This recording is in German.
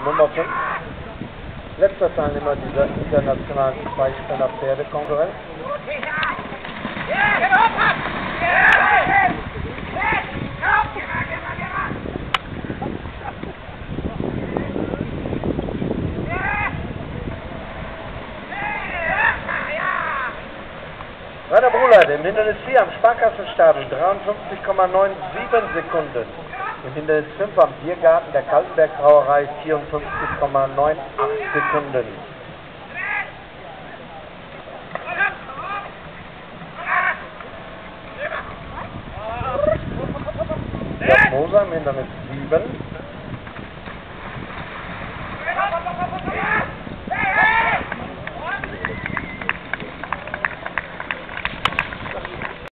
Nummer 5. Letzter Teilnehmer dieser internationalen Zweispänner-Pferdekonkurrenz. Rainer Bruhleid im Hindernis 4 am Sparkassenstadel 53,97 Sekunden. Im Hindernis 5 am Biergarten der Kaltenberg Brauerei 54,98 Sekunden. Jörg Moser im Hindernis 7